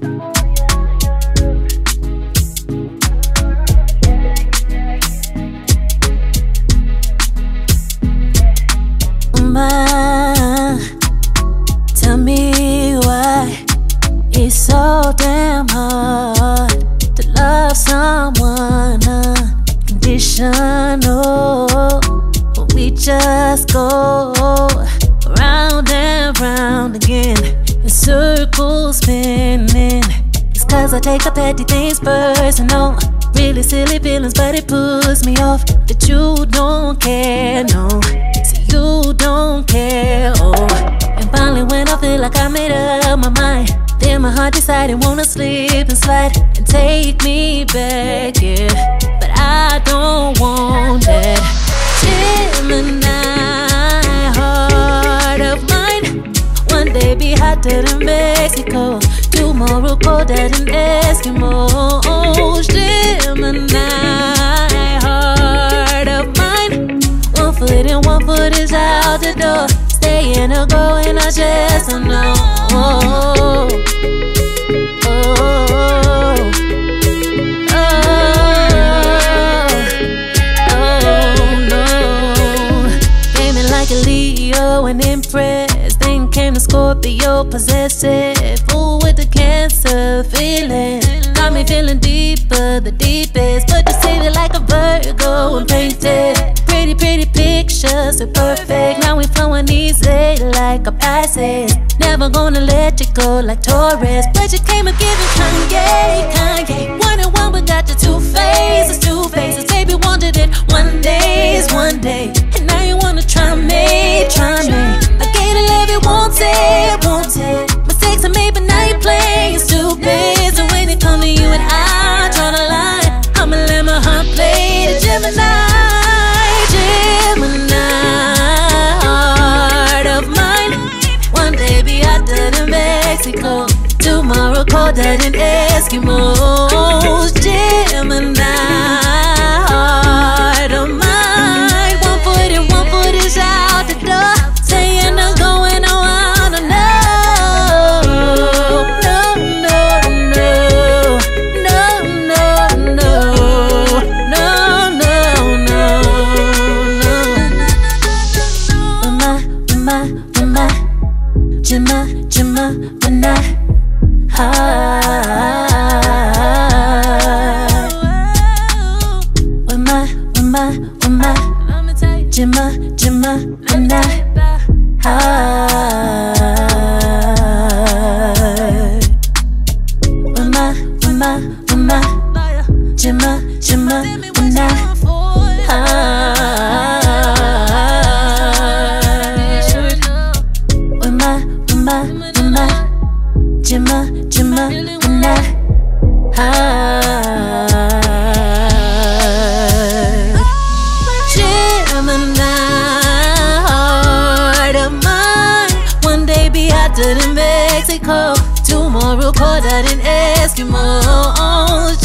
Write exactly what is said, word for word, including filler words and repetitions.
My, tell me why it's so damn hard to love someone unconditional. But we just go round and round again in circles spinning. It's cause I take up petty things personal, really silly feelings, but it puts me off that you don't care, no. You don't care, oh. And finally when I feel like I made up my mind, then my heart decided wanna slip and slide and take me back, yeah. But I don't want that. Gemini, heart of mine, one day be hotter than Mexico, tomorrow colder than Eskimo. Gemini, heart of mine, one foot in, one foot is out the door. Staying or going, I just don't know. Oh, oh, oh, oh, no. Came in like a Leo and impressed, then came to Scorpio, possessive, fool with the Cancer feeling. Got me feeling deeper, the deepest, but you say it like a Virgo and painted. Pretty, pretty pictures, so perfect. Now we flowing easy like a Pisces. Never gonna let you go like Taurus. But you came and giving Kanye, Kanye. One and one, but got your two faces, two faces. Baby wanted it one day, is one day. And now you wanna try me, try me. I gave the love you wanted, wanted. Mistakes I made, but now you playing stupid. So when it come to you and I draw the line, I'ma let my heart play the Gemini. Gemini, heart of mine, one day be hotter than Mexico, tomorrow colder than Eskimos. Gemini, heart of mine, one foot in, one foot is out the door. Saying I'm going, I wanna know. No, no, no, no, no, no, no, no, no. Gemma, Gemma, when I hide. When my, when my, when my Gemma, Gemma, when I hide. When my, when my, when my Gemma, Gemma, when I hide. Gemma, Gemma, when I hide. Gemini, heart of mine, one day be hotter than Mexico, tomorrow colder than Eskimo.